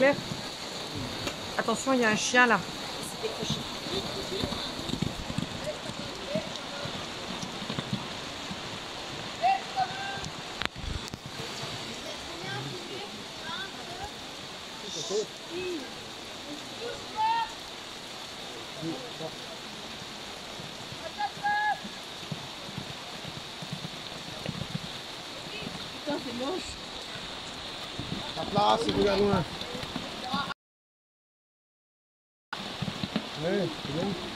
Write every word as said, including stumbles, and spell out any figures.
Attention, il y a un chien là. Putain, c'est moche. La place, c'est regarde loin. Ouais, c'est bien.